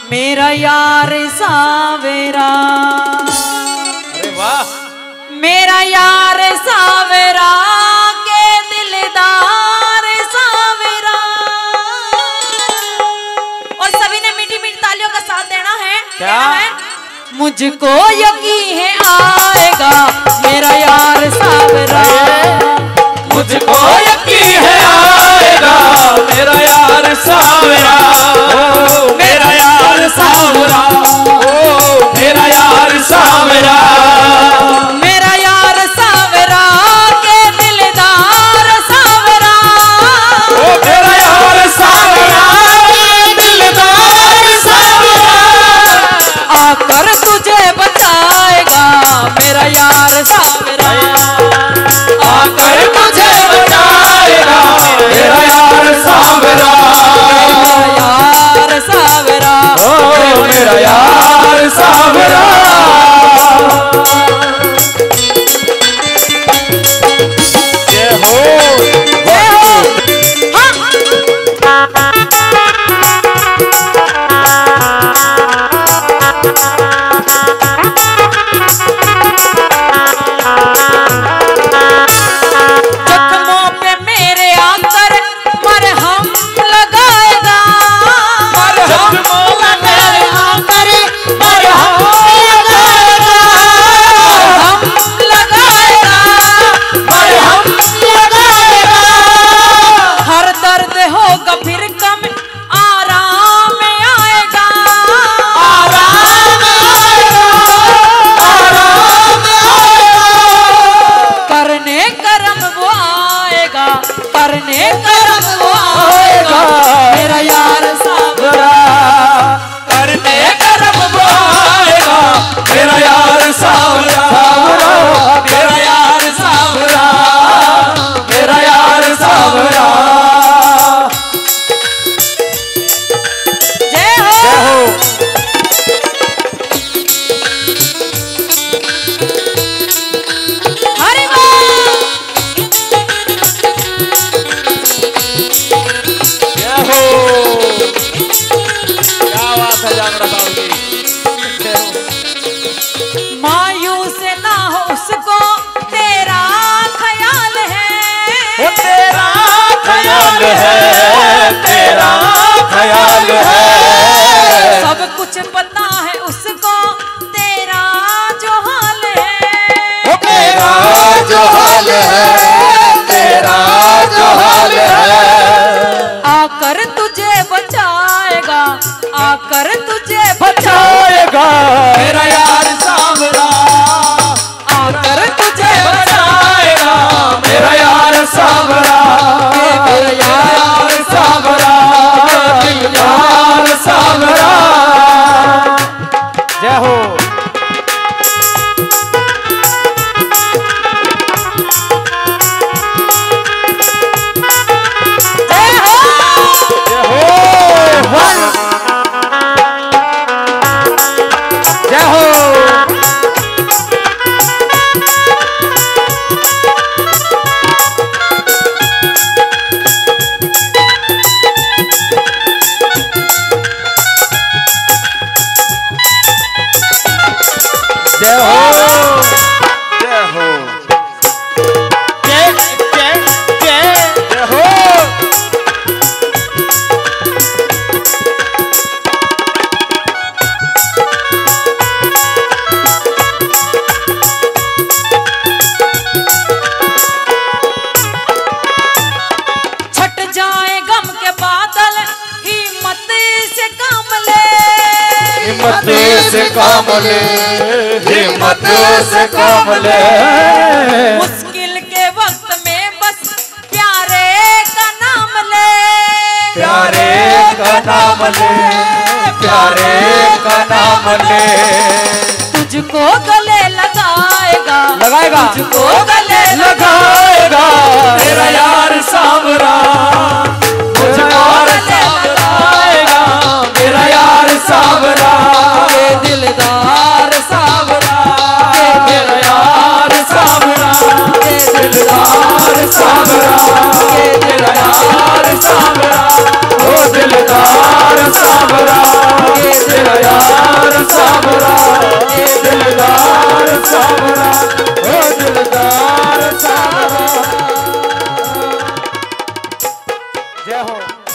मेरा यार सावेरा, अरे वाह, मेरा यार सावेरा के दिलदार सावेरा। और सभी ने मीठी मीठी तालियों का साथ देना है। क्या है? मुझको यकीन है आएगा मेरा यार सावेरा, मुझको यकीन है आएगा मेरा यार सावरा, मेरा यार सावरा, ओ मेरा यार सावरा, मेरा यार सावरा के दिलदार सावरा, ओ मेरा यार सावरा के दिलदार सावरा, आकर तुझे बचाएगा मेरा यार सावरा, आकर तुझे बचाएगा मेरा यार सावरा, यार सावरा, ओ मेरा यार सावरा। जय हो, जय हो। जख्मों पे मेरे आकर मरहम लगाएगा, जख्मों पे मेरे आकर मरहम लगाएगा, मरहम लगाएगा, मरहम लगाएगा। हर दर्द होगा फिर कम आराम आएगा, आराम आएगा, आराम आएगा। करने करम वो आएगा, करने करम वो आएगा मेरा यार सावरा, करने करम वो आएगा मेरा यार सावरा, मेरा यार सावरा, मेरा यार सावरा। जय हो। जय हो। हरि बोल। जय हो, क्या बात है जागरण साहब जी। जय हो। मायूस ना हो उसको तेरा ख्याल है, वो तेरा ख्याल है, तेरा ख्याल है, सब कुछ पता है उसको तेरा जो हाल है, वो तेरा जो हाल है, तेरा जो हाल है, आकर तुझे बचाएगा, आकर तुझे बचाएगा मेरा यार सावरा, आकर तुझे बचाएगा मेरा यार सावरा, मेरा यार सावरा, यार सावरा। जय हो। जय हो। जय हो। जय हो। जय हो। जय हो। जय जय जय जय हो। छट जाए गम के बादल हिम्मत से काम ले, हिम्मत से काम ले, हिम्मत से काम ले, मुश्किल के वक्त में बस प्यारे का नाम ले, प्यारे का नाम ले, प्यारे का नाम ले, तुझको गले लगाएगा, लगाएगा, तुझको गले लगाएगा मेरा यार सावरा, मुझको गले लगाएगा मेरा यार सावरा, के दिलदार सावरा, मेरा यार सावरा, के दिलदार सावरा, मेरा यार सावरा, ओ दिलदार सावरा, हो